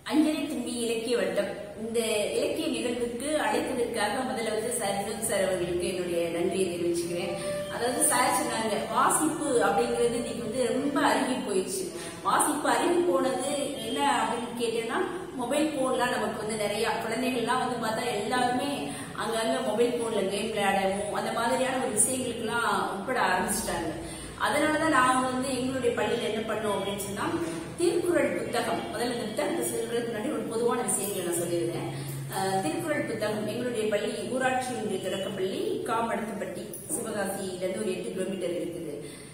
அஞ்சலி தும்பி இலக்கிய வட்டம் இந்த இலக்கிய நிகழ்வுக்கு அழைத்ததற்காக முதல்ல வந்து சார் அவர்களுக்கு என்னுடைய நன்றியை தெரிவிச்சுக்கிறேன். அதாவது சார் சொன்னாங்க, வாசிப்பு அப்படிங்கிறது இன்னைக்கு வந்து ரொம்ப அருகி போயிடுச்சு. வாசிப்பு அருகி போனது என்ன அப்படின்னு கேட்டேன்னா, மொபைல் போன்லாம் நமக்கு வந்து நிறைய குழந்தைகள்லாம் வந்து பார்த்தா எல்லாருமே அங்கங்க மொபைல் போன்ல கேம் விளையாடவும் அந்த மாதிரியான ஒரு விஷயங்களுக்கு எல்லாம் உட்பட ஆரம்பிச்சுட்டாங்க. அதனாலதான் நாங்க வந்து எங்களுடைய பள்ளியில என்ன பண்ணோம் அப்படின்னு சொன்னா, திருக்குறள் புத்தகம், முதல்ல இந்த புத்தகத்தை சொல்றதுக்கு முன்னாடி ஒரு பொதுவான விஷயங்களை நான் சொல்லியிருந்தேன். திருக்குறள் புத்தகம் எங்களுடைய பள்ளி ஊராட்சி ஒன்றிய தொடக்கப்பள்ளி காமடத்துப்பட்டி, சிவகாசியில இருந்து ஒரு 8 கிலோமீட்டர் இருக்குது.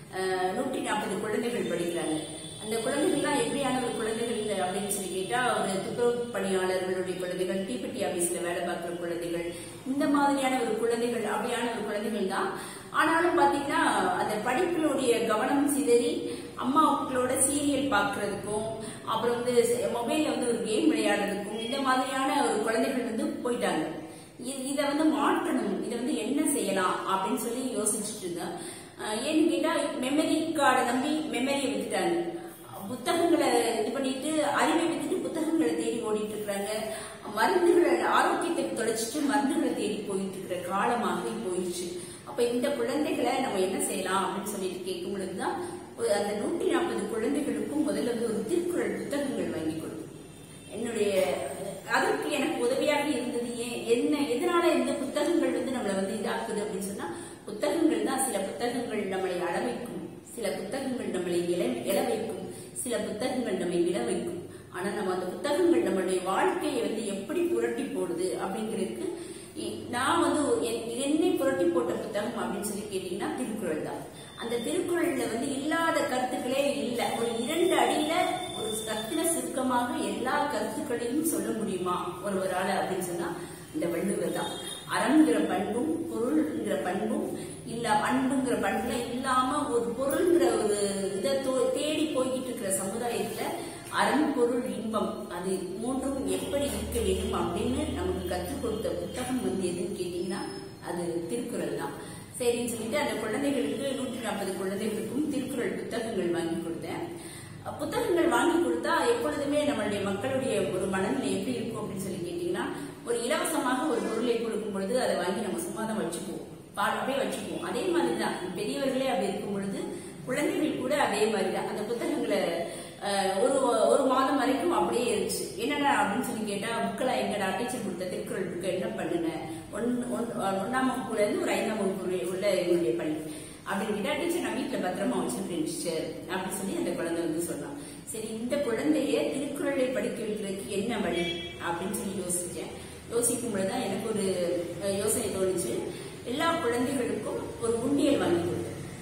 140 குழந்தைகள் படிக்கிறாங்க. அந்த குழந்தைகள்லாம் எப்படியான ஒரு குழந்தைகள் அப்படின்னு சொல்லி கேட்டா, ஒரு துப்புரவு பணியாளர்களுடைய குழந்தைகள், தீப்பெட்டி ஆபீஸ்ல வேலை பார்க்கிற குழந்தைகள், இந்த மாதிரியான ஒரு குழந்தைகள், அப்படியான ஒரு குழந்தைகள் தான். ஆனாலும் பாத்தீங்கன்னா அந்த படிப்பினுடைய கவனம் சிதறி அம்மாக்களோட சீரியல் பாக்குறதுக்கும், அப்புறம் வந்து மொபைல்ல வந்து ஒரு கேம் விளையாடுறதுக்கும், இந்த மாதிரியான ஒரு குழந்தைகள் வந்து போயிட்டாங்க. இதை வந்து மாற்றணும், இதை வந்து என்ன செய்யலாம் அப்படின்னு சொல்லி யோசிச்சுட்டு இருந்தேன். ஏன்னு கேட்டா, மெமரி கார்டை நம்பி மெமரியை வித்துட்டாங்க. புத்தகங்களை இது பண்ணிட்டு அறிவை வித்துட்டு புத்தகங்களை தேடி ஓடிட்டு இருக்கிறாங்க. மருந்துகளை, ஆரோக்கியத்தை தொலைச்சிட்டு மருந்துகளை தேடி போயிட்டு இருக்கிற காலமாக போயிடுச்சு. அப்ப இந்த குழந்தைகளை நம்ம என்ன செய்யலாம் அப்படின்னு சொல்லிட்டு கேட்கும் பொழுதுதான், அந்த 140 குழந்தைகளுக்கும் முதல்ல வந்து ஒரு திருக்குறள் புத்தகங்கள் வாங்கி கொடுக்கும். என்னுடைய அதற்கு எனக்கு உதவியாக இருந்தது எதனால இந்த புத்தகங்கள் வந்து நம்மளை வந்து இதாக்குது அப்படின்னு சொன்னா, புத்தகங்கள் தான். சில புத்தகங்கள் நம்மளை அள வைக்கும், சில புத்தகங்கள் நம்மளை இழ வைக்கும், சில புத்தகங்கள் நம்மை விழ வைக்கும். ஆனா நம்ம அந்த புத்தகங்கள் நம்மளுடைய வாழ்க்கையை வந்து எப்படி புரட்டி போடுது அப்படிங்கிறதுக்கு நான் வந்து என்னை புரட்டி போட்ட புத்தகம் அப்படின்னு சொல்லி கேட்டீங்கன்னா திருக்குறள் தான். அந்த திருக்குறள்ல வந்து இல்லாத கருத்துக்களே இல்ல. ஒரு 2 அடியில ஒரு கருத்துல சுருக்கமாக எல்லா கருத்துக்களையும் சொல்ல முடியுமா ஒருவரால அப்படின்னு சொன்னா இந்த வள்ளுவர் தான். அறம்ங்கிற பண்பும் பொருள்ங்கிற பண்பும் இல்ல, அன்புங்கிற பண்புல இல்லாம ஒரு பொருள்ங்கிற ஒரு இதை தேடி போய்கிட்டு இருக்கிற சமுதாயத்துல அறம், பொருள், இன்பம், அது மூன்றும் எப்படி இருக்க வேண்டும் அப்படின்னு நமக்கு கற்றுக் கொடுத்த புத்தகம் வந்து எதுன்னு கேட்டீங்கன்னா அது திருக்குறள் தான். சரின்னு சொல்லிட்டு அந்த குழந்தைகளுக்கு 140 குழந்தைகளுக்கும் திருக்குறள் புத்தகங்கள் வாங்கி கொடுத்தேன். புத்தகங்கள் வாங்கி கொடுத்தா எப்பொழுதுமே நம்மளுடைய மக்களுடைய ஒரு மனநிலை எப்படி இருக்கும் அப்படின்னு சொல்லி கேட்டீங்கன்னா, ஒரு இலவசமாக ஒரு பொருளை கொடுக்கும் பொழுது அதை வாங்கி நம்ம சும்மா தான் வச்சுக்குவோம், அப்படியே வச்சுக்குவோம். அதே மாதிரிதான் பெரியவர்களே அப்படி இருக்கும் பொழுது குழந்தைகள் கூட அதே மாதிரிதான் அந்த புத்தகங்களை ஒரு மாதம் வரைக்கும் அப்படியே இருந்துச்சு. என்னடா அப்படின்னு சொல்லி கேட்டா, புக்கெல்லாம் எங்கடா, டீச்சர் கொடுத்த திருக்குறள் புக்கை என்ன பண்ணுன, 1ஆம் வகுப்புல இருந்து ஒரு 5ஆம் வகுப்பு உள்ள என்னுடைய பள்ளி அப்படின்னு கேட்டா, டீச்சர் நான் வீட்டுல பத்திரமா வச்சிருக்கேன் டீச்சர் அப்படின்னு சொல்லி அந்த குழந்தை வந்து சொன்னான். சரி, இந்த குழந்தைய திருக்குறளை படிக்க வைக்கிறதுக்கு என்ன வழி அப்படின்னு சொல்லி யோசிச்சேன். யோசிக்கும் பொழுதுதான் எனக்கு ஒரு யோசனை தோணுச்சு. எல்லா குழந்தைகளுக்கும் ஒரு உண்டியல் வாங்கி கொடுத்தேன்.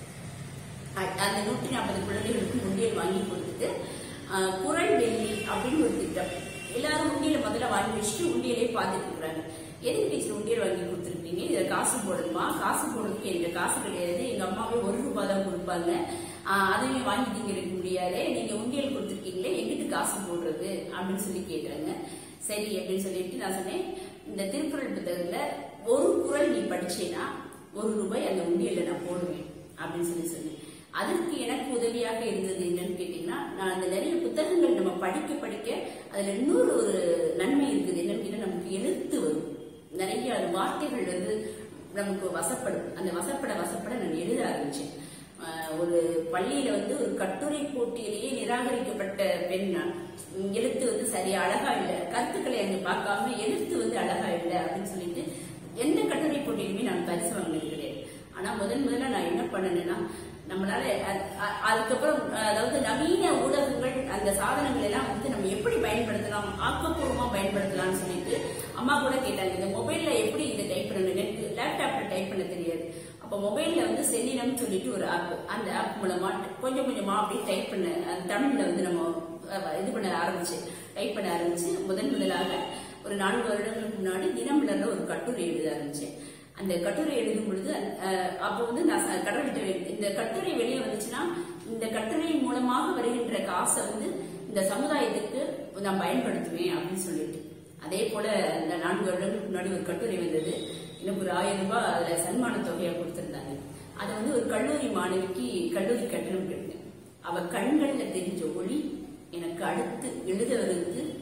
அந்த 140 குழந்தைகளுக்கும் உண்டியல் வாங்கி கொடுத்துட்டு, குறள் வெள்ளி அப்படின்னு ஒரு திட்டம், எல்லாரும் உண்டியலை முதல்ல வாங்கி வச்சுட்டு உண்டியலே பார்த்துட்டு இருக்கிறாங்க. எதுக்கு டீச்சர் உண்டியல் வாங்கி கொடுத்துருக்கீங்க, இதுல காசு போடணுமா? காசு போடுறதுக்கு எங்க காசு கிடையாது, எங்க அம்மாவே 1 ரூபாய் தான் கொடுப்பாங்க, அதையும் வாங்கி திங்கிறதுக்க முடியாது, நீங்க உண்டியல் கொடுத்துருக்கீங்களே, எங்கிட்டு காசு போடுறது அப்படின்னு சொல்லி கேட்கறாங்க. சரி அப்படின்னு சொல்லிட்டு நான் சொன்னேன், இந்த திருக்குறள் புத்தகத்துல ஒரு குறள் நீ படிச்சேன்னா 1 ரூபாய் அந்த உண்டியல்ல நான் போடுவேன் அப்படின்னு சொல்லி சொன்னேன். அதற்கு எனக்கு உதவியாக இருந்தது என்னன்னு கேட்டீங்கன்னா, நான் அந்த நிறைய புத்தகங்கள் நம்ம படிக்க படிக்க அதுல இன்னொரு ஒரு நன்மை இருக்குது. என்னன்னு கேட்டா, நமக்கு எழுத்து வரும், நிறைய வார்த்தைகள் வந்து நமக்கு வசப்படும். அந்த வசப்பட நான் எழுத ஆரம்பிச்சேன். ஒரு பள்ளியில வந்து ஒரு கட்டுரை போட்டியிலேயே நிராகரிக்கப்பட்ட பெண் நான். எழுத்து வந்து சரியா அழகா இல்லை, கருத்துக்களை அங்க பார்க்காம எழுத்து வந்து அழகா இல்லை அப்படின்னு சொல்லிட்டு எந்த கட்டுரை போட்டியிலுமே நான் பரிசு வாங்கினது கிடையாது. ஆனா முதல்ல நான் என்ன பண்ணேன்னா, நம்மளால அதுக்கப்புறம் அதாவது நவீன ஊடகங்கள் அந்த சாதனங்கள் எல்லாம் வந்து நம்ம எப்படி பயன்படுத்தலாம், ஆக்கப்பூர்வமா பயன்படுத்தலாம்னு சொல்லிட்டு அம்மா கூட கேட்டாங்க, இந்த மொபைல்ல எப்படி இதை டைப் பண்ணணும், எனக்கு லேப்டாப்ல டைப் பண்ண தெரியாது. அப்ப மொபைல்ல வந்து செல்லினம் சொல்லிட்டு ஒரு ஆப், அந்த ஆப் மூலமா கொஞ்சம் கொஞ்சமா அப்படி டைப் பண்ண தமிழ்ல வந்து நம்ம இது பண்ண ஆரம்பிச்சு டைப் பண்ண ஆரம்பிச்சு முதலாக ஒரு 4 வருடங்களுக்கு முன்னாடி தினமலர்ல ஒரு கட்டுரை எழுத ஆரம்பிச்சேன். அந்த கட்டுரை எழுதும் பொழுது அப்போ வந்து நான் இந்த கட்டுரை வெளியே வந்துச்சுன்னா, இந்த கட்டுரையின் மூலமாக வருகின்ற காசை வந்து இந்த சமுதாயத்துக்கு நான் பயன்படுத்துவேன் அப்படின்னு சொல்லிட்டு, அதே போல இந்த 4 வருடங்களுக்கு முன்னாடி ஒரு கட்டுரை வந்தது. எனக்கு ஒரு 1000 ரூபாய் அதுல சன்மான தொகையா கொடுத்திருந்தாங்க. அதை வந்து ஒரு கல்லூரி மாணவிக்கு கல்லூரி கட்டணம் கட்டினேன். அவ கண்கள்ல தெரிஞ்ச ஒளி எனக்கு அடுத்து எழுத வருது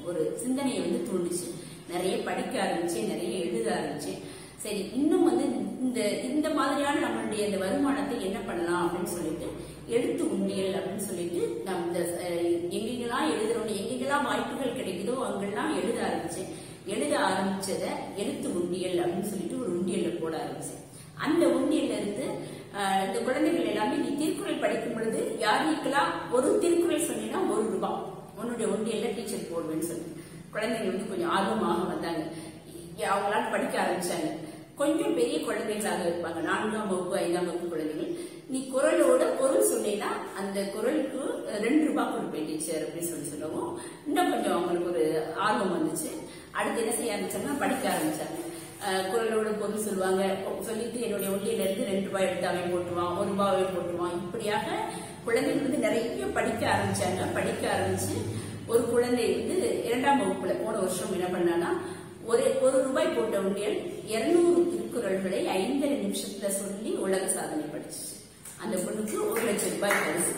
ஒரு சிந்தனையை வந்து தூண்டுச்சு. நிறைய படிக்க ஆரம்பிச்சேன், நிறைய எழுத ஆரம்பிச்சேன். சரி, இன்னும் வந்து இந்த மாதிரியான நம்மளுடைய இந்த வருமானத்தை என்ன பண்ணலாம் அப்படின்னு சொல்லிட்டு எழுத்து உண்டியல் அப்படின்னு சொல்லிட்டு நம்ம எங்கெங்கெல்லாம் எழுதுறோம், எங்கெங்கெல்லாம் வாய்ப்புகள் கிடைக்குதோ அங்கெல்லாம் எழுத ஆரம்பிச்சேன். எழுத ஆரம்பிச்சத எழுத்து உண்டியல் அப்படின்னு சொல்லிட்டு ஒரு உண்டியல்ல போட ஆரம்பிச்சேன். அந்த உண்டியல்ல இருந்து இந்த குழந்தைகள் எல்லாமே நீ திருக்குறள் படிக்கும் பொழுது யாருக்கெல்லாம் ஒரு திருக்குறள் சொன்னீங்கன்னா ₹1 உன்னுடைய உண்டியல்ல டீச்சர் போடுவேன்னு சொல்லி குழந்தைகள் வந்து கொஞ்சம் ஆர்வமாக வந்தாங்க. அவங்களால படிக்க ஆரம்பிச்சாங்க. கொஞ்சம் பெரிய குழந்தைகளாக இருப்பாங்க, 4ஆம் வகுப்பு 5ஆம் வகுப்பு குழந்தைகள். நீ குறளோட பொருள் சொன்னீங்கன்னா அந்த குறளுக்கு ₹2 கொடுப்பேன் டீச்சர் அப்படின்னு சொல்லவும் இன்னும் கொஞ்சம் அவங்களுக்கு ஒரு ஆர்வம் வந்துச்சு. அடுத்து என்ன செய்ய ஆரம்பிச்சாங்கன்னா படிக்க ஆரம்பிச்சாங்க. குறளோட பொருள் சொல்லுவாங்க. சொல்லிட்டு என்னுடைய ஒல்லியில இருந்து ₹2 எடுத்து அவன் போட்டுவான், ₹1 போட்டுவான். இப்படியாக குழந்தைகள் வந்து நிறைய படிக்க ஆரம்பிச்சாங்க. படிக்க ஆரம்பிச்சு ஒரு குழந்தை வந்து 2ஆம் வகுப்புல போன வருஷம் என்ன பண்ணானா, ₹1 போட்ட உண்டியல் 200 திருக்குறள்களை 5 நிமிஷத்துல சொல்லி உலக சாதனை படிச்சு. அந்த பொண்ணுக்கு ₹1,00,000 பரிசு.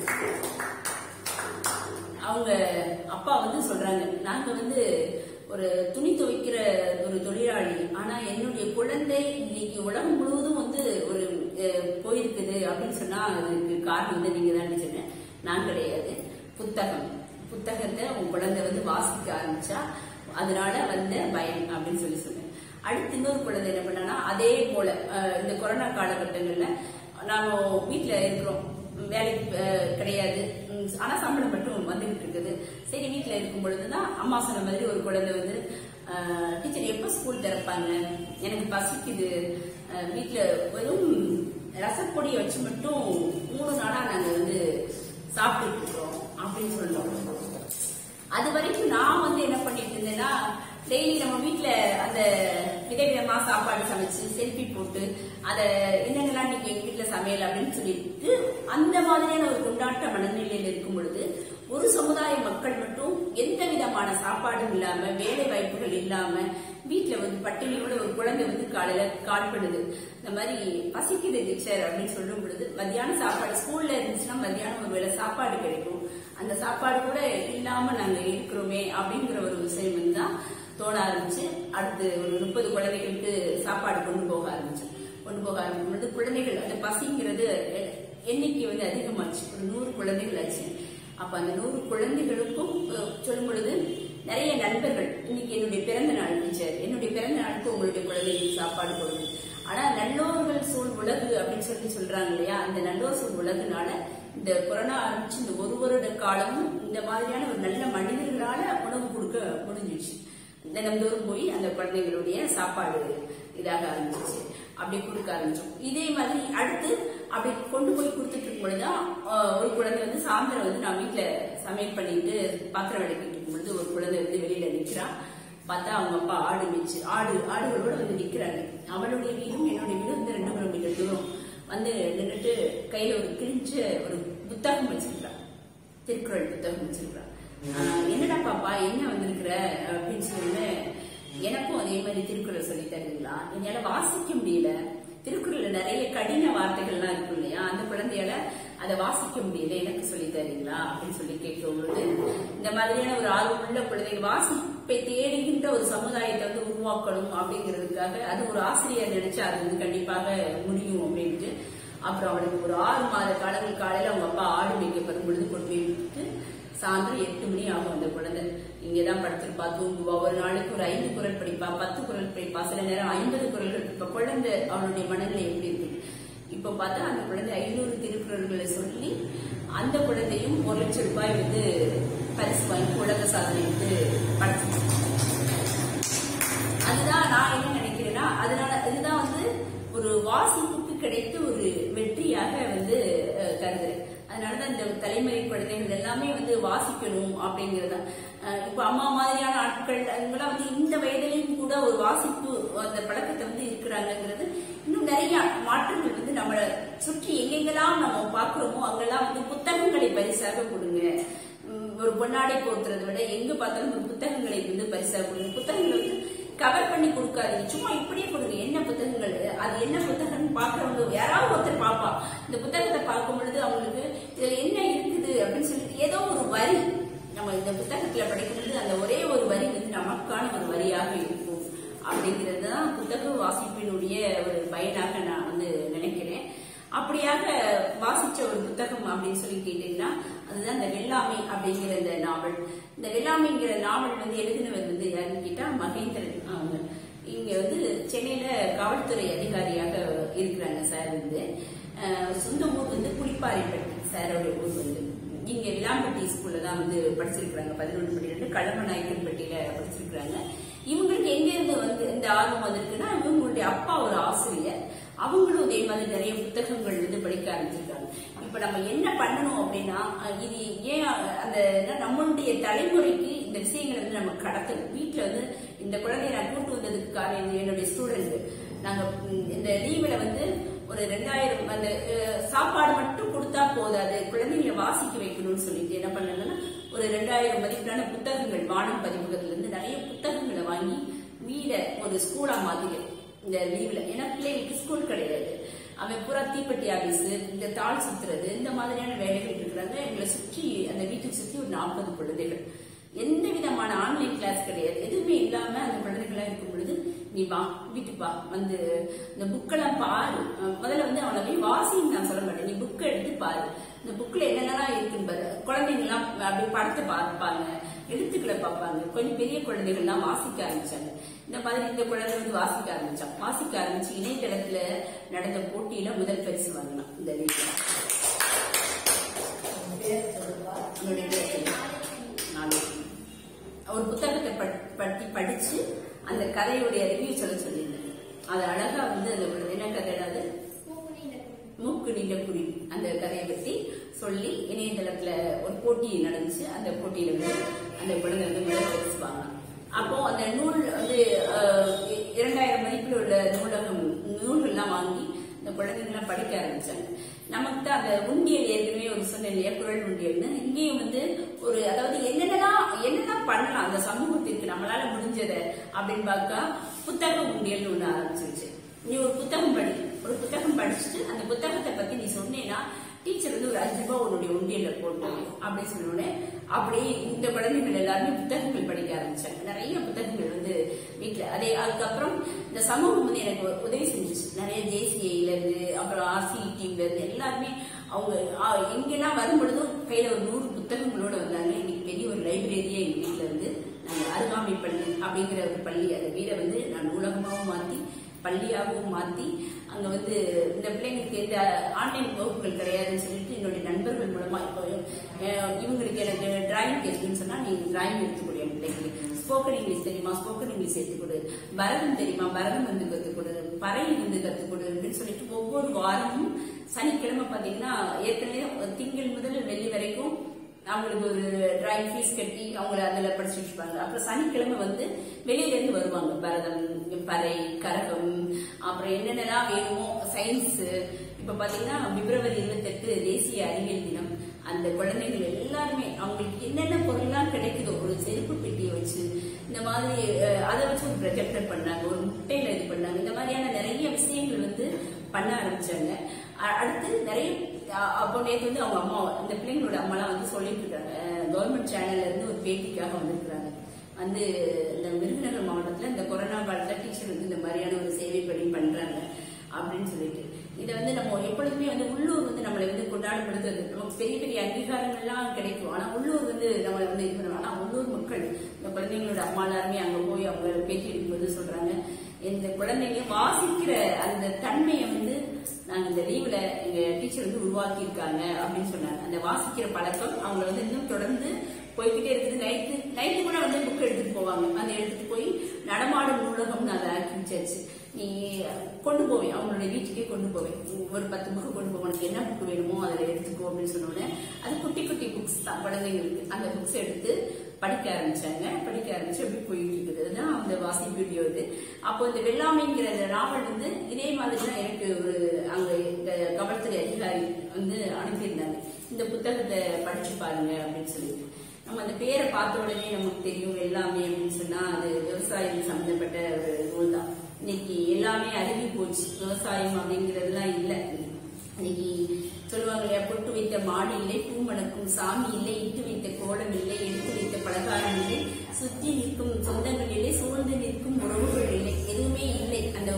அவங்க அப்பா வந்து சொல்றாங்க, நாங்க வந்து ஒரு துணி துவைக்கிற ஒரு தொழிலாளி, ஆனா என்னுடைய குழந்தை இன்னைக்கு உலகம் முழுவதும் வந்து ஒரு போயிருக்குது அப்படின்னு சொன்னா அதுக்கு காரணம் வந்து நீங்க தான் சொன்னேன். நான் கிடையாது. புத்தகத்தை உங்க குழந்தை வந்து வாசிக்க ஆரம்பிச்சா அதனால வந்த பயன் அப்படின்னு சொன்னேன். அடுத்து இன்னொரு குழந்தை என்ன பண்ணா, அதே போல இந்த கொரோனா காலகட்டங்கள்ல நாம வீட்டுல இருக்கிறோம், வேலைக்கு கிடையாது, ஆனா சம்பளம் மட்டும் வந்துகிட்டு இருக்குது. சரி, வீட்டுல இருக்கும் பொழுதுதான் அம்மா சொன்ன மாதிரி ஒரு குழந்தை வந்து, டீச்சர் எப்ப ஸ்கூல் திறப்பாங்க, எனக்கு பசிக்குது, வீட்டுல வெறும் ரசப்பொடியை வச்சு மட்டும் 3 நாளா நாங்க வந்து சாப்பிட்டு இருக்கோம் அப்படின்னு சொல்லுவோம். அது வரைக்கும் நான் வந்து என்ன பண்ணிட்டு இருந்தேன்னா, டெய்லி நம்ம வீட்டுல அந்த விதவிதமா சாப்பாடு சமைச்சு செல்ஃபி போட்டு அதை என்னென்னலாம் இன்னைக்கு எங்க வீட்டுல சமையல் அப்படின்னு சொல்லிட்டு அந்த மாதிரியான ஒரு கொண்டாட்ட மனநிலையில இருக்கும் பொழுது ஒரு சமுதாய மக்கள் மட்டும் எந்த விதமான சாப்பாடும் இல்லாம, வேலை வாய்ப்புகள் இல்லாம வீட்டுல வந்து பட்டினியோட ஒரு குழந்தை வந்து காலையில கால் பண்ணுது, இந்த மாதிரி பசிக்குது டீச்சர் அப்படின்னு சொல்லும் பொழுது மத்தியான சாப்பாடு ஸ்கூல்ல இருந்துச்சுன்னா மத்தியானம் ஒரு வேளை சாப்பாடு கிடைக்கும், அந்த சாப்பாடு கூட இல்லாம நாங்க இருக்கிறோமே அப்படிங்கிற ஒரு விஷயம் வந்து தான் தோண ஆரம்பிச்சு. அடுத்து ஒரு 30 குழந்தைகளுக்கு சாப்பாடு கொண்டு போக ஆரம்பிக்கும் பொழுது குழந்தைகள் அந்த பசிங்கிறது எண்ணிக்கை வந்து அதிகமாச்சு. ஒரு 100 குழந்தைகள் ஆச்சு. அப்ப அந்த 100 குழந்தைகளுக்கும் சொல்லும் பொழுது நிறைய நண்பர்கள், இன்னைக்கு என்னுடைய பிறந்த நாள் டீச்சர், என்னுடைய பிறந்த நாளுக்கு உங்களுடைய குழந்தைகளுக்கு சாப்பாடு போடுது. ஆனா நல்லோர்கள் சூழ் உலகு அப்படின்னு சொல்றாங்க இல்லையா, அந்த நல்லோர் சூழ் உலகுனால இந்த கொரோனா ஆரம்பிச்சு இந்த 1 வருட காலமும் இந்த மாதிரியான ஒரு நல்ல மனிதர்களால உணவு கொடுக்க முடிஞ்சிச்சு. தினந்தோறும் போய் அந்த குழந்தைகளுடைய சாப்பாடு இதாக ஆரம்பிச்சிச்சு. அப்படி கொடுக்க ஆரம்பிச்சோம். இதே மாதிரி அடுத்து அப்படி கொண்டு போய் கொடுத்துட்டு இருக்கும் பொழுதுதான் ஒரு குழந்தை வந்து சாயந்தரம் வந்து நான் வீட்டுல சமையல் பண்ணிட்டு பாத்திரம் விளக்கிட்டு இருக்கும் பொழுது ஒரு குழந்தை வந்து வெளியில நிக்கிறான். பார்த்தா அவங்க அப்பா ஆடுகளோட வந்து நிக்கிறாங்க. அவளுடைய வீடும் என்னுடைய வீடும் வந்து 2 கிலோமீட்டர் தூரம் வந்து நின்றுட்டு கையில ஒரு கிழிஞ்ச ஒரு புத்தகம் வச்சிருக்கான், திருக்குறள் புத்தகம் வச்சிருக்கான். என்னடா பாப்பா என்ன வந்திருக்கிற அப்படின்னு சொல்லி, எனக்கும் அதே மாதிரி திருக்குறள் சொல்லி தருவீங்களா, என்னால வாசிக்க முடியல, திருக்குறள்ல நிறைய கடின வார்த்தைகள்லாம் இருக்கும் இல்லையா, அந்த குழந்தையால அதை வாசிக்க முடியல, எனக்கு சொல்லி தருவீங்களா அப்படின்னு சொல்லி கேட்கும்போது இந்த மாதிரியான ஒரு ஆர்வமுள்ள குழந்தைகள் வாசிப்பை தேடுகின்ற ஒரு சமுதாயத்தை வந்து உருவாக்கணும் அப்படிங்கிறதுக்காக அது ஒரு ஆசிரியர் நினைச்சா அது வந்து கண்டிப்பாக முடியும் அப்படின்ட்டு அப்புறம் அவளுக்கு ஒரு 6 மாத காலங்கள் காலையில அவங்க அப்பா ஆடு மேய்க்கப்படும் பொழுது கொண்டு போய் விட்டுட்டு சாயந்தரம் 8 மணி ஆகும். அந்த குழந்தை இங்கதான் படுத்திருப்பா, தூங்குவா. ஒரு நாளைக்கு ஒரு 5 குறள் படிப்பா, 10 குறள் படிப்பா, சில நேரம் 50 குறள்கள். இப்ப குழந்தை அவளுடைய மனநிலை எப்படி இருக்கு இப்ப பார்த்தா அந்த குழந்தை 500 திருக்குறள்களை சொல்லி அந்த குழந்தையும் ₹1,00,000 வந்து பரிசு வாங்கி உலக சாதனை வந்து படைச்சு. அதுதான் நான் என்ன நினைக்கிறேன்னா, அதனால இதுதான் வந்து ஒரு வாசிப்புக்கு கிடைத்த ஒரு வெற்றியாக வந்து கருதுறேன். அதனாலதான் இந்த தலைமுறை குழந்தைகள் எல்லாமே வந்து வாசிக்கணும் அப்படிங்கறத. இப்ப அம்மா மாதிரியான ஆட்கள் அவங்களாம் வந்து இந்த வயதிலையும் கூட ஒரு வாசிப்பு அந்த பழக்கத்தை வந்து இருக்கிறாங்கிறது. இன்னும் நிறைய மாற்றங்கள் வந்து நம்மளை சுற்றி எங்கெங்கெல்லாம் நம்ம பாக்குறோமோ அங்கெல்லாம் வந்து புத்தகங்களை பரிசாக கொடுங்க. ஒரு பொன்னாடை போத்துறதை விட எங்க பார்த்தாலும் ஒரு புத்தகங்களை வந்து பரிசாக கொடுங்க. புத்தகங்களை வந்து கவர் பண்ணி கொடுக்காதீங்க, சும்மா இப்படியே கொடுங்க. என்ன புத்தகங்கள், அது என்ன புத்தகம் பாக்குறவங்க யாராவது ஒருத்தர் பாப்பா, இந்த புத்தகத்தை பார்க்கும் பொழுது அவங்களுக்கு இதுல என்ன இருக்குது அப்படின்னு சொல்லிட்டு ஏதோ ஒரு வரி நம்ம இந்த புத்தகத்துல படிக்கும் பொழுது அந்த ஒரே ஒரு வரி புத்தக வாசிப்பினுடைய ஒரு பயனாக நான் வந்து நினைக்கிறேன். அப்படியாக வாசிச்ச ஒரு புத்தகம் அப்படின்னு சொல்லி கேட்டீங்கன்னா அதுதான் இந்த வெள்ளாமை அப்படிங்கிற இந்த நாவல். இந்த வெள்ளாமைங்கிற நாவல் வந்து எழுதினவர் வந்து யாருன்னு கேட்டா மகேந்திரன். அவங்க இங்க வந்து சென்னையில காவல்துறை அதிகாரியாக இருக்கிறாங்க சார். வந்து சொந்த ஊர் வந்து புலிப்பாறைப்பட்டி சாரோட ஊர் வந்து இங்க விளாம்பட்டி ஸ்கூல்ல தான் வந்து படிச்சிருக்கிறாங்க. 11 12 கடம்பநாயக்கன்பட்டியில படிச்சிருக்கிறாங்க. இவங்களுக்கு எங்க இருந்து வந்து இந்த ஆர்வம் வந்திருக்குன்னா இவங்களுடைய அப்பா ஒரு ஆசிரியர். அவங்களும் இதே மாதிரி நிறைய புத்தகங்கள் வந்து படிக்க ஆரம்பிச்சிருக்காங்க. இப்ப நம்ம என்ன பண்ணணும் அப்படின்னா இது ஏன் அந்த நம்மளுடைய தலைமுறைக்கு இந்த விஷயங்களை வந்து நம்ம கடத்தணும். வீட்டுல வந்து இந்த குழந்தைய நான் கூட்டு வந்ததுக்கு காரணம் என்னுடைய ஸ்டூடெண்ட். நாங்க இந்த லீவுல வந்து ஒரு 2000 அந்த சாப்பாடு மட்டும் கொடுத்தா போதாது, குழந்தைங்களை வாசிக்க வைக்கணும்னு சொல்லிட்டு என்ன பண்ணணும்னா ஒரு 2000 மதிப்பிலான புத்தகங்கள் வானம் பதிப்பகத்துல இருந்து நிறைய புத்தகங்களை வாங்கி வீட ஒரு ஸ்கூலா மாத்திக்கிறேன் இந்த லீவ்ல. ஏன்னா பிள்ளைகளுக்கு ஸ்கூல் கிடையாது. அவன் பூரா தீப்பெட்டி ஆபீஸ், இந்த தாள் சுத்துறது, இந்த மாதிரியான வேலைகள் இருக்கிறாங்க. எங்களை சுற்றி அந்த வீட்டுக்கு சுற்றி ஒரு 40 குழந்தைகள். எந்த விதமான ஆன்லைன் கிளாஸ் கிடையாது, எதுவுமே இல்லாம அந்த குழந்தைகள்லாம் இருக்கும் பொழுது நீ வா வீட்டுக்கு வா வந்து இந்த புக்கெல்லாம் பாரு. முதல்ல வந்து அவனை போய் வாசின்னு நான் சொல்ல மாட்டேன், நீ புக்கை எடுத்து பாரு. இந்த புக்ல என்னென்னலாம் இருக்குன்னு பாரு. குழந்தைங்கலாம் அப்படி படத்தை பார்ப்பாங்க, எழுத்துக்களை பார்ப்பாங்க. கொஞ்சம் பெரிய குழந்தைகள்லாம் வாசிக்க ஆரம்பிச்சாங்க. இந்த மாதிரி இந்த குழந்தை வந்து வாசிக்க ஆரம்பிச்சு இணையதளத்துல நடந்த போட்டியில முதல் பரிசு வாங்கினான். இந்த வீட்டுல ஒரு புத்தகத்தை பற்றி படிச்சு அந்த கதையுடைய ரிவ்யூ சொல்லியிருந்தேன். அது அழகா வந்து அந்த என்ன கதை, மூக்கு நீண்ட குருவி, அந்த கதையை பத்தி சொல்லி இணையதளத்துல ஒரு போட்டி நடந்துச்சு. அந்த போட்டியில வந்து அந்த குழந்தை வந்து முதல் பரிசு வாங்கினான். அப்போ அந்த நூல் வந்து 2000 மதிப்பில் உள்ள நூல்கள்லாம் வாங்கி இந்த குழந்தைங்கலாம் படிக்க ஆரம்பிச்சாங்க. நமக்கு தான் அந்த உண்டியல் ஏற்கனவே ஒரு சொன்ன இல்லையா, குரல் உண்டியல்னு. இங்கேயும் வந்து ஒரு அதாவது என்னென்ன பண்ணலாம் அந்த சமூகத்திற்கு நம்மளால முடிஞ்சதை அப்படின்னு பார்த்தா புத்தக உண்டியல்னு ஒண்ணு ஆரம்பிச்சிருச்சு. நீ ஒரு புத்தகம் படிச்சுட்டு அந்த புத்தகத்தை பத்தி நீ சொன்னேன்னா டீச்சர் வந்து ஒரு 5 ரூபாய் உன்னுடைய உண்டியல்ல போட்டோம் அப்படின்னு சொன்னோடனே அப்படியே இந்த குழந்தைகள் எல்லாருமே புத்தகங்கள் படிக்க ஆரம்பிச்சாங்க. நிறைய புத்தகங்கள் வந்து வீட்டுல. அதுக்கப்புறம் இந்த சமூகம் வந்து எனக்கு உதவி செஞ்சிச்சு. நிறைய JCIல இருந்து அப்புறம் RCTல இருந்து எல்லாருமே அவங்க எங்கெல்லாம் வரும்பொழுதும் கையில ஒரு 100 புத்தகங்களோட வந்தாங்க. இன்னைக்கு பெரிய ஒரு லைப்ரரியா எங்க வீட்டுல இருந்து நாங்க அருகாமை பள்ளி அப்படிங்கிற ஒரு பள்ளி, அந்த வீடை வந்து நான் நூலகமாகவும் மாத்தி பள்ளியாகவும் மாத்தி அங்க வந்து இந்த பிள்ளைங்களுக்கு இந்த ஆன்லைன் வகுப்புகள் கிடையாதுன்னு சொல்லிட்டு என்னுடைய நண்பர்கள் மூலமா இப்போ இவங்களுக்கு எனக்கு டிராயிங் பேசணும்னு சொன்னா நீங்க டிராயிங் எடுத்துக்கூடிய பிள்ளைங்களுக்கு. ஸ்போக்கன் இங்கிலீஷ் தெரியுமா, ஸ்போக்கன் இங்கிலீஷ் எடுத்துக்கொடு. பரதம் தெரியுமா, பரதம் வந்து கத்துக்கொடு. பறை வந்து கத்துக்கொடு அப்படின்னு சொல்லிட்டு ஒவ்வொரு வாரமும் சனிக்கிழமை பாத்தீங்கன்னா ஏற்கனவே திங்கள் முதல் வெள்ளி வரைக்கும் அவங்களுக்கு ஒரு டிராயிங் ஃபீஸ் கட்டி அவங்கள அதுல படிச்சு வச்சுப்பாங்க. அப்புறம் சனிக்கிழமை வந்து வெளியில இருந்து வருவாங்க. பரதம், பறை, கரகம், அப்புறம் என்னென்னலாம் வேணுமோ சயின்ஸ். இப்ப பாத்தீங்கன்னா பிப்ரவரி 28 தேசிய அறிவியல் தினம். அந்த குழந்தைகள் எல்லாருமே அவங்களுக்கு என்னென்ன பொருள்லாம் கிடைக்குதோ ஒரு செருப்பு பெட்டியை வச்சு இந்த மாதிரி அதை வச்சு ஒரு ப்ரொஜெக்டர் பண்ணாங்க, ஒரு முட்டையில இது பண்ணாங்க. இந்த மாதிரியான நிறைய விஷயங்கள் வந்து பண்ண ஆரம்பிச்சாங்க. அடுத்து நிறைய அப்போ நேற்று வந்து அவங்க அம்மா இந்த பிள்ளைங்களோட அம்மாலாம் வந்து சொல்லிட்டு இருக்காங்க. கவர்மெண்ட் சேனல்ல இருந்து ஒரு பேட்டிக்காக வந்திருக்கிறாங்க. வந்து இந்த விருதுநகர் மாவட்டத்துல இந்த கொரோனா காலத்துல டீச்சர் வந்து இந்த மாதிரியான ஒரு சேவை பணி பண்றாங்க அப்படின்னு சொல்லிட்டு இதை வந்து நம்ம எப்பொழுதுமே வந்து உள்ளூர் வந்து நம்மளை வந்து கொண்டாடப்படுத்துறது. நமக்கு பெரிய பெரிய அங்கீகாரங்கள்லாம் கிடைக்கும், ஆனா உள்ளூர் வந்து நம்மளை வந்து இது பண்ணுவாங்க. ஆனா உள்ளூர் மக்கள் இந்த குழந்தைங்களோட அம்மா எல்லாருமே அங்க போய் அவங்க பேட்டி எடுக்கும்போது சொல்றாங்க, இந்த குழந்தைங்க வாசிக்கிற அந்த தன்மையை வந்து நாங்க இந்த லீவ்ல எங்க டீச்சர் வந்து உருவாக்கி இருக்காங்க அப்படின்னு சொன்னாங்க. அந்த வாசிக்கிற பழக்கம் அவங்களை வந்து இன்னும் தொடர்ந்து போய்கிட்டே இருக்குது. நைட்டு கூட வந்து புக் எடுத்துட்டு போவாங்க. அதை எடுத்துட்டு போய் நடமாடும் நூலகம்னு அதை ஆரம்பிச்சாச்சு. நீ கொண்டு போவேன், அவங்களுடைய வீட்டுக்கே கொண்டு போவேன். ஒரு 10 புக்கு கொண்டு போவேன், உனக்கு என்ன புக்கு வேணுமோ அதில் எடுத்துக்கோ அப்படின்னு சொன்னோன்னே அது குட்டி குட்டி புக்ஸ் தான் குழந்தைங்களுக்கு. அந்த புக்ஸ் எடுத்து படிக்க ஆரம்பிச்சாங்க. படிக்க ஆரம்பிச்சு அப்படி போயிட்டு இருக்குது. அதுதான் அந்த வாசிப்பு வீடியோ இது. அப்போ இந்த வெள்ளாமைங்கிற நாவல் வந்து இதே மாதிரிதான் எனக்கு ஒரு அங்க இந்த காவல்துறை அதிகாரி வந்து அனுப்பியிருந்தாங்க. இந்த புத்தகத்தை படிச்சு பாருங்க அப்படின்னு சொல்லிட்டு. நம்ம அந்த பேரை பார்த்த உடனே நமக்கு தெரியும் வெள்ளாமை அப்படின்னு சொன்னா அது விவசாயம் சம்பந்தப்பட்ட ஒரு நூல் தான். இன்னைக்கு எல்லாமே அருகி போச்சு, விவசாயம் அப்படிங்கறதுலாம் இல்லை. இன்னைக்கு சொல்லுவாங்க இல்லையா, பொட்டு வைத்த மாடு இல்லை, பூ மணக்கும் சாமி இல்லை, இட்டு வைத்த கோலம் இல்லை, எடுத்து வைத்த பலகாரம் இல்லை, சுற்றி நிற்கும் சொந்தங்கள் இல்லை, சூழ்ந்து நிற்கும் உறவுகள் இல்லை, எதுவுமே இல்லை. அந்த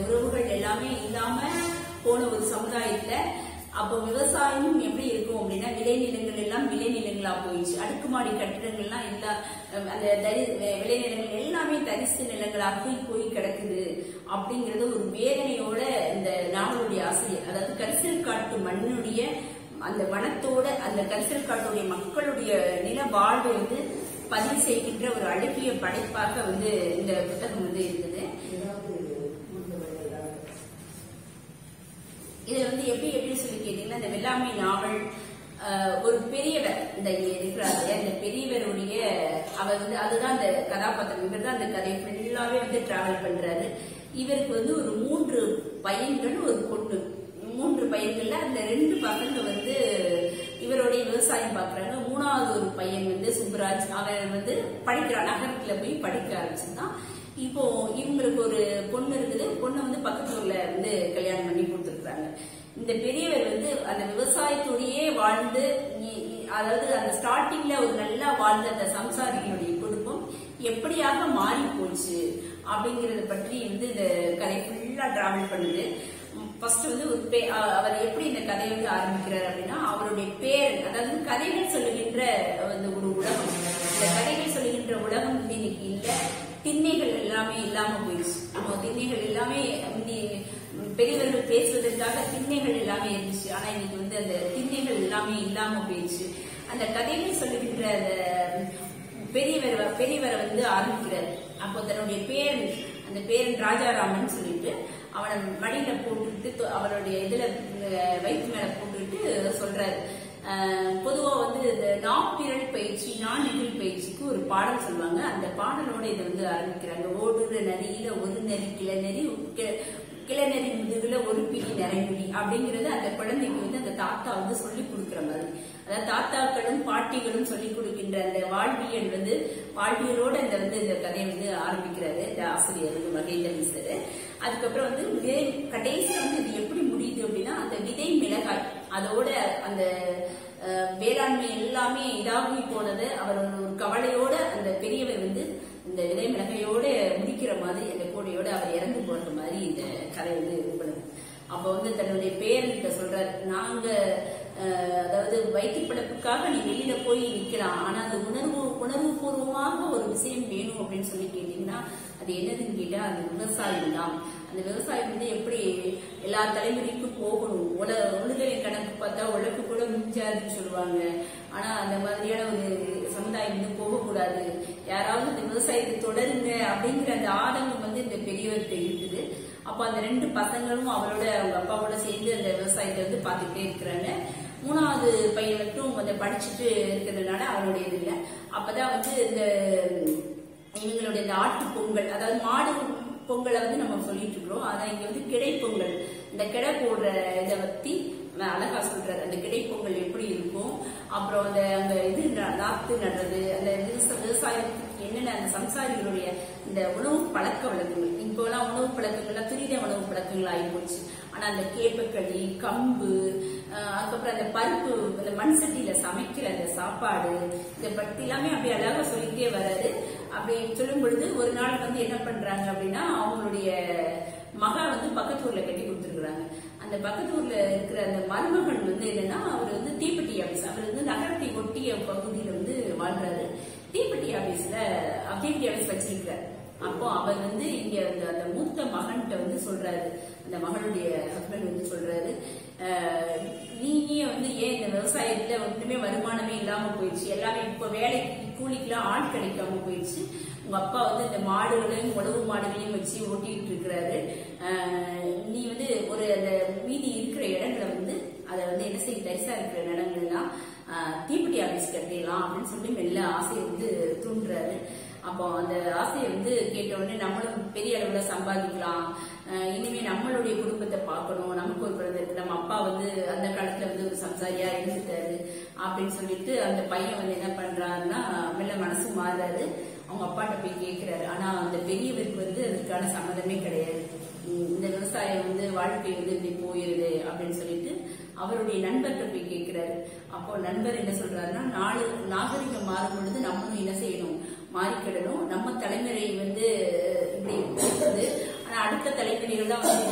இல்லாம போன ஒரு சமுதாயத்துல அப்போ விவசாயமும் எப்படி இருக்கும் அப்படின்னா விளைநிலங்கள் எல்லாம் விளைநிலங்களா போயிடுச்சு. அடுக்குமாடி கட்டிடங்கள்லாம் இல்ல, அந்த விளைநிலங்கள் எல்லாமே தரிசு நிலங்களாக போய் கிடக்குது அப்படிங்கறது ஒரு வேதனையோட இந்த நாவலுடைய ஆசிரியர், அதாவது கரிசல் காட்டு மண்ணுடைய அந்த வனத்தோட அந்த கரிசல் காட்டுடைய மக்களுடைய நில வாழ்வை வந்து பதிவு செய்கின்ற ஒரு அழகிய படைப்பாக வந்து இந்த புத்தகம் வந்து இருக்குது. இதுல வந்து எப்படி சொல்லி கேட்டீங்கன்னா, இந்த வெள்ளாமை நாவல் ஒரு பெரியவர் இந்த இருக்கிறாரு, அந்த பெரியவருடைய அவர் வந்து அதுதான் அந்த கதாபாத்திரம், இவர் தான் அந்த கதையை ஃபுல்லாவே வந்து டிராவல் பண்றாரு. இவருக்கு வந்து ஒரு 3 பையன்கள் ஒரு பொண்ணு, 3 பையன்கள்ல அந்த 2 பசங்க வந்து இவருடைய விவசாயம் பாக்குறாங்க. 3வது ஒரு பையன் வந்து சுப்பராஜ், அவன் வந்து படிக்கிறான், நகரத்துல போய் படிக்க ஆரம்பிச்சுதான். இப்போ இவங்களுக்கு ஒரு பொண்ணு இருக்குது, பொண்ணு வந்து பக்கத்து ஊர்ல வந்து கல்யாணம் பண்ணி கொடுத்துருக்காங்க. இந்த பெரியவர் வந்து அந்த விவசாயத்தோடையே வாழ்ந்து, அதாவது அந்த ஸ்டார்டிங்ல ஒரு நல்லா வாழ்ந்த அந்த சம்சாரிகளுடைய குடும்பம் எப்படியாக மாறி போச்சு அப்படிங்கறத பற்றி வந்து இந்த கதை ஃபுல்லா டிராவல் பண்ணுது. ஃபர்ஸ்ட் வந்து அவர் எப்படி இந்த கதையை வந்து ஆரம்பிக்கிறார் அப்படின்னா, அவருடைய பேர், அதாவது கதைகள் சொல்லுகின்ற ஒரு உலகம், இந்த கதைகள் சொல்லுகின்ற உலகம் வந்து இன்னைக்கு இல்ல, திண்ணைகள் எல்லாமே இல்லாம போயிடுச்சு. நம்ம திண்ணைகள் எல்லாமே பெரியவர்கள் பேசுவதற்காக திண்ணைகள் எல்லாமே இருந்துச்சு. ஆனா இன்னைக்கு வந்து அந்த திண்ணைகள் எல்லாமே இல்லாம போயிடுச்சு. அந்த கதைகள் சொல்லுகின்ற அந்த பெரியவரை வந்து ஆரம்பிக்கிறார். அப்போ தன்னுடைய அந்த பேரன் ராஜாராமன் சொல்லிட்டு அவனை மடியில போட்டுட்டு அவருடைய இதுல வயிற்று மேல போட்டுட்டு சொல்றாரு. பொதுவா வந்து இந்த நாப்பிரல் பயிற்சி, நெகிழ் பயிற்சிக்கு ஒரு பாடல் சொல்லுவாங்க. அந்த பாடலோட இதை வந்து ஆரம்பிக்கிறாங்க. ஓடுற நதியில ஒரு நெறி கிளநெறி முதுகுல ஒரு பிடி நிறைமுடி அப்படிங்கறது அந்த குழந்தைக்கு வந்து அந்த தாத்தா வந்து சொல்லி கொடுக்குற மாதிரி, அதாவது தாத்தாக்களும் பாட்டிகளும் சொல்லி கொடுக்கின்ற அந்த வாழ்வியல் வந்து வாழ்வியலோட இந்த கதையை வந்து ஆரம்பிக்கிறாரு இந்த ஆசிரியர் வந்து மகேந்திரன் சார். அதுக்கப்புறம் வந்து கடைசி வந்து இது எப்படி முடியுது அப்படின்னா, அந்த விதை மிளகாய் அதோட அந்த வேளாண்மை எல்லாமே இதாகி போனது அவர் ஒரு கவலையோட அந்த பெரியவர் வந்து இந்த விதை மிளகையோட முடிக்கிற மாதிரி, அந்த கோடையோட அவர் இறந்து போற மாதிரி இந்த கதை வந்து இது பண்ணுது. அப்ப வந்து தன்னுடைய பேரன்கிட்ட சொல்றாரு, நாங்க அதாவது வயிற்று பிழைப்புக்காக நீ வெளியில போய் நிக்கலாம், ஆனா அது உணர்வு பூர்வமாக ஒரு விஷயம் வேணும் அப்படின்னு சொல்லி கேட்டீங்கன்னா அது என்னதுன்னு கேட்டா அது விவசாயம் தான். அந்த விவசாயம் வந்து எப்படி எல்லா தலைமுறைக்கும் போகணும், உலக கணக்கு பார்த்தா உழைப்பு கூட மிஞ்சாதுன்னு சொல்லுவாங்க. ஆனா அந்த மாதிரியான ஒரு சமுதாயம் வந்து போகக்கூடாது, யாராவது இந்த விவசாயத்தை தொடருங்க அப்படிங்கிற அந்த ஆதங்கம் வந்து இந்த பெரியவர்கிட்ட இருக்குது. அப்ப அந்த 2 பசங்களும் அவரோட அவங்க அப்பாவோட சேர்ந்து அந்த விவசாயத்தை வந்து பார்த்துக்கிட்டே இருக்கிறாங்க. 3வது பையன் மட்டும் வந்து படிச்சுட்டு இருக்கிறதுனால அவருடைய இது இல்லை. அப்பதான் வந்து இந்த இவங்களுடைய இந்த ஆட்டு பொங்கல், அதாவது மாடு பொங்கலை வந்து நம்ம சொல்லிட்டு இருக்கிறோம். ஆனா இங்க வந்து கிடை பொங்கல், இந்த கிடை போடுற இதை பத்தி அழகா சொல்றாரு. அந்த கிடை பொங்கல் எப்படி இருக்கும், அப்புறம் அந்த இது நாத்து நடுறது, அந்த விவசாயத்துக்கு என்னென்ன அந்த சம்சாரிகளுடைய இந்த உணவு பழக்க வழக்கங்கள், இப்போலாம் உணவு பழக்கங்கள்லாம் துரித உணவு பழக்கங்கள் ஆகி போச்சு. ஆனா அந்த கேப்பக்களி, கம்பு, அதுக்கப்புறம் அந்த பருப்பு, அந்த மண் சட்டியில சமைக்கிற அந்த சாப்பாடு, இதை பத்தி எல்லாமே அப்படி அழகா சொல்லிட்டே வராது. அப்படி சொல்லும் பொழுது ஒரு நாள் வந்து என்ன பண்றாங்க அப்படின்னா, அவங்களுடைய மகா வந்து பக்கத்து ஊர்ல கட்டி கொடுத்துருக்குறாங்க. அந்த பக்கத்து ஊர்ல இருக்கிற அந்த மருமகன் வந்து என்னன்னா, அவர் வந்து தீப்பெட்டி ஆபீஸ், அவர் வந்து நகரத்தை ஒட்டிய பகுதியில வந்து வாழ்றாரு. தீப்பெட்டி ஆபீஸ் வச்சிருக்கிறார். அப்போ அவர் வந்து இங்க அந்த மூத்த மகன்கிட்ட வந்து சொல்றாரு, அந்த மகனுடைய ஹஸ்பண்ட் வந்து சொல்றாரு, நீங்க வந்து ஏன் இந்த விவசாயத்துல ஒன்றுமே வருமானமே இல்லாம போயிடுச்சு, எல்லாமே இப்ப வேலைக்கு கூலிக்கெல்லாம் ஆள் கிடைக்காம போயிடுச்சு, உங்க அப்பா வந்து இந்த மாடுகளையும் உழவு மாடுகளையும் வச்சு ஓட்டிட்டு இருக்கிறாரு, நீ வந்து ஒரு அந்த மீதி இருக்கிற இடங்களை வந்து அதை வந்து என்ன செய்ய தரிசா இருக்கிற இடங்கள் எல்லாம் தீப்பெட்டி ஆபீஸ் கட்டிடலாம் அப்படின்னு சொல்லி மெல்ல ஆசையை வந்து தூண்டுறாரு. அப்போ அந்த ஆசையை வந்து கேட்ட உடனே நம்மளும் பெரிய அளவுல சம்பாதிக்கலாம், இனிமே நம்மளுடைய குடும்பத்தை பார்க்கணும், நமக்கு ஒரு குழந்தை இருக்கு, நம்ம அப்பா வந்து அந்த காலத்துல வந்து ஒரு சம்சாரியா இருந்துட்டாரு அப்படின்னு சொல்லிட்டு அந்த பையன் வந்து என்ன பண்றாருன்னா மெல்ல மனசு மாறாரு, அவங்க அப்பாட்ட போய் கேட்கிறாரு. ஆனா அந்த பெரியவருக்கு வந்து அதுக்கான சம்மதமே கிடையாது. இந்த விவசாயம் வந்து வாழ்க்கை வந்து இப்படி போயிருது அப்படின்னு சொல்லிட்டு அவருடைய நண்பர்கிட்ட போய் கேட்கிறாரு. அப்போ நண்பர் என்ன சொல்றாருன்னா, நாகரிகம் மாறும் பொழுது நம்மளும் என்ன செய்யணும், மாறிக்கிடணும், நம்ம தலைமுறை வந்து இப்படி இருக்குது, ஆனா அடுத்த தலைமுறைகள் தான் வந்து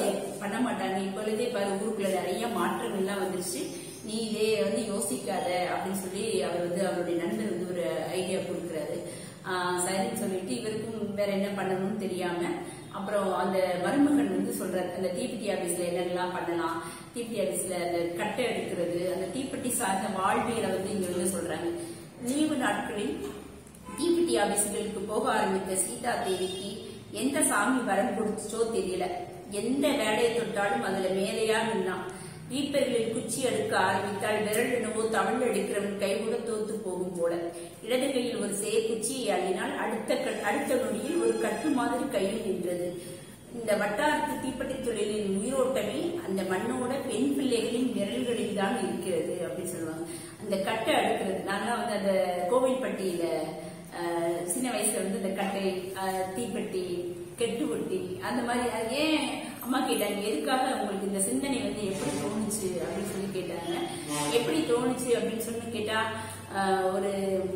பண்ண மாட்டாங்க. இப்பொழுதே பாரு ஊருக்குள்ள நிறைய மாற்றங்கள்லாம் வந்துருச்சு, நீ இதே வந்து யோசிக்காத அப்படின்னு சொல்லி அவர் வந்து அவருடைய நண்பர் வந்து ஒரு ஐடியா கொடுக்குறாரு. சரின்னு சொல்லிட்டு இவருக்கும் வேற என்ன பண்ணணும்னு தெரியாம அப்புறம் அந்த மருமகன் வந்து சொல்றாரு, அந்த தீப்பெட்டி ஆபீஸ்ல என்னெல்லாம் பண்ணலாம், தீப்பெட்டி ஆபீஸ்ல அந்த கட்டை எடுக்கிறது, அந்த தீப்பெட்டி சார்ந்த வாழ்வியலை வந்து இங்க வந்து சொல்றாங்க. லீவு நாட்களில் தீப்பெட்டி ஆபீஸ்களுக்கு போக ஆரம்பித்த சீதா தேவிக்கு எந்த சாமி வரம் கொடுத்துச்சோ தெரியல. எந்த வேலையை தொட்டாலும் அதுல மேலையா நின்னா. வீப்பர்களில் குச்சி எடுக்க ஆரம்பித்தால் விரல் என்னவோ தமிழ் எடுக்கிறவன் கைகூட தோத்து போகும் போல. இடது கையில் ஒரு குச்சியை அள்ளினால் அடுத்த நொடியில் ஒரு கட்டு மாதிரி கையில் நின்றது. இந்த வட்டாரத்து தீப்பெட்டி தொழிலின் உயிரோட்டமே அந்த மண்ணோட பெண் பிள்ளைகளின் விரல்களில் தான் இருக்கிறது அப்படின்னு சொல்லுவாங்க. அந்த கட்டை அடுக்கிறது, நான்லாம் வந்து அந்த கோவில்பட்டியில சின்ன வயசுல வந்து இந்த கட்டை, தீப்பெட்டி, கெட்டுவட்டி அந்த மாதிரி. ஏன் அம்மா கேட்டாங்க, எதுக்காக உங்களுக்கு இந்த சிந்தனை வந்து எப்படி தோணுச்சு அப்படின்னு சொல்லி கேட்டாங்க. எப்படி தோணுச்சு அப்படின்னு சொல்லி கேட்டா, ஒரு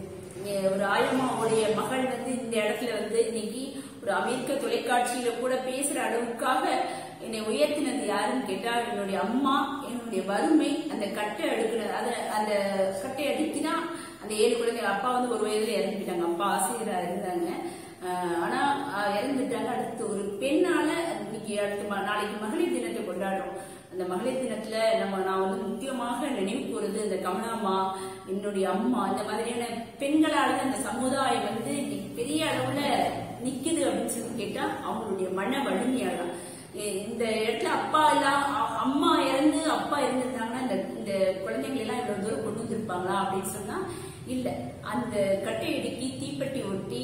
ஆயம்மாவுடைய மகள் வந்து இந்த இடத்துல வந்து இன்னைக்கு ஒரு அமெரிக்க தொலைக்காட்சியில கூட பேசுற அளவுக்காக என்னை உயர்த்தினது யாருன்னு கேட்டா என்னுடைய அம்மா. என்னுடைய வறுமை, அந்த கட்டை அடுக்கிற அந்த கட்டை அடுக்கிதான் அந்த 7 குழந்தைங்க. அப்பா வந்து ஒரு வயதுல இறந்துட்டாங்க, அப்பா ஆசிரியரா இருந்தாங்க, ஆனா இறந்துட்டாங்க. அடுத்து ஒரு பெண்ணால இன்னைக்கு நாளைக்கு மகளிர் தினத்தை கொண்டாடுறோம். அந்த மகளிர் தினத்துல நான் வந்து முக்கியமாக நினைவு கூறுறது இந்த கமலாம்மா, என்னுடைய அம்மா, இந்த மாதிரியான பெண்களால அந்த சமுதாயம் வந்து பெரிய அளவுல நிக்குது அப்படின்னு சொல்லி கேட்டா அவங்களுடைய மன வலிமையாதான். இந்த இடத்துல அம்மா இறந்து அப்பா இருந்திருந்தாங்கன்னா இந்த குழந்தைங்களை எல்லாம் இவ்வளவு தூரம் கொண்டு வந்திருப்பாங்களா அப்படின்னு சொன்னா இல்ல. அந்த கட்டை இடுக்கி தீப்பெட்டி ஒட்டி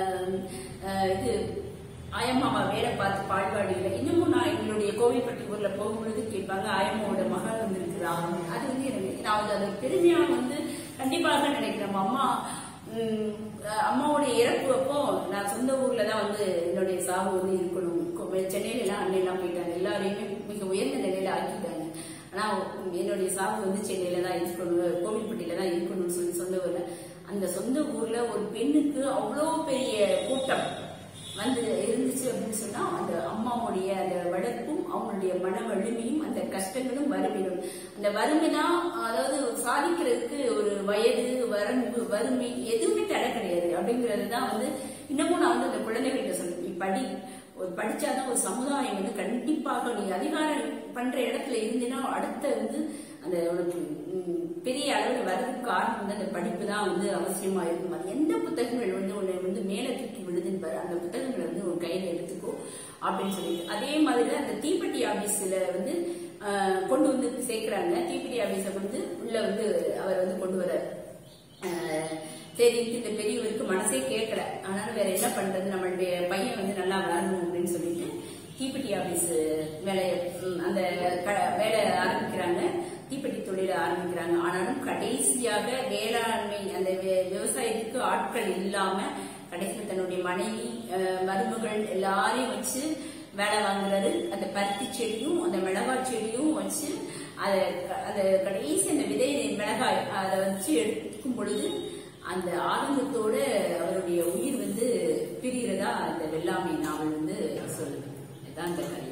இது ஆயம்மாவை வேலை பார்த்து பால்வாடியில இன்னமும் நான் எங்களுடைய கோவில்பட்டி ஊர்ல போகும்பொழுது கேட்பாங்க, ஆயம்மாவோட மகள் வந்திருக்குதா. அது வந்து எனக்கு நான் வந்து அது பெருமையா வந்து கண்டிப்பாக நினைக்கிறேன். அம்மாவுடைய இறப்பு அப்போ நான் சொந்த ஊர்ல தான் வந்து என்னுடைய சாவு வந்து இருக்கணும். சென்னையில எல்லாம் அண்ணெல்லாம் போயிட்டாங்க, எல்லாரையுமே மிக உயர்ந்த நிலையில ஆக்கிட்டாங்க. ஆனா என்னுடைய சாவு வந்து சென்னையில தான் இருக்கணும், கோவில்பட்டியில தான் இருக்கணும்னு சொல்லி சொந்த ஊர்ல. அந்த சொந்த ஊர்ல ஒரு பெண்ணுக்கு அவ்வளோ பெரிய கூட்டம் வந்து இருந்துச்சு அப்படின்னு சொன்னா அந்த அம்மாவுடைய அந்த வளர்ப்பும் அவங்களுடைய மன வலிமையும் அந்த கஷ்டங்களும் வறுமையும். அந்த வறுமைதான், அதாவது சாதிக்கிறதுக்கு ஒரு வயது வரம்பு வறுமை எதுவுமே தடை கிடையாது அப்படிங்கறதுதான் வந்து இன்னமும் நான் வந்து அந்த குழந்தைகிட்ட சொல்றேன். நீ படிச்சாதான் ஒரு சமுதாயம் வந்து கண்டிப்பாக நீ அதிகாரம் பண்ற இடத்துல இருந்தீங்கன்னா அடுத்த வந்து அந்த உனக்கு பெரிய அளவில் வர்றதுக்கு காரணம் வந்து அந்த படிப்பு தான் வந்து அவசியமா இருக்கும். அது எந்த புத்தகங்கள் வந்து உன்னை வந்து மேல தூக்கி விடுதுன்னு பாரு, அந்த புத்தகங்களை வந்து உன் கையில எடுத்துக்கோ அப்படின்னு சொல்லிட்டு. அதே மாதிரிதான் அந்த தீப்பெட்டி ஆபீஸ்ல வந்து கொண்டு வந்து சேர்க்கிறாங்க. தீப்பெட்டி ஆபீஸை வந்து உள்ள வந்து அவர் வந்து கொண்டு வர சரி, இந்த பெரியவருக்கு மனசே கேட்கல. ஆனாலும் வேற என்ன பண்றது, நம்மளுடைய பையன் வந்து நல்லா வளரணும் அப்படின்னு சொல்லிட்டு தீப்பெட்டி ஆபீஸ் அந்த வேலை ஆரம்பிக்கிறாங்க, தீப்பெட்டி தொழில ஆரம்பிக்கிறாங்க. ஆனாலும் கடைசியாக வேளாண்மை அந்த விவசாயத்துக்கு ஆட்கள் இல்லாம கடைசியில் தன்னுடைய மனைவி மருமகள் எல்லாரையும் வச்சு வேலை வாங்குறாரு. அந்த பருத்தி செடியும் அந்த மிளகாய் செடியும் வச்சு அதை கடைசி அந்த விதை மிளகாய் அதை வச்சு எடுக்கும் பொழுது அந்த ஆனந்தத்தோட அவருடைய உயிர் வந்து பிரிகிறதா அந்த வெள்ளாமை நாவல் வந்து சொல்லுது. இதுதான் அந்த கதை.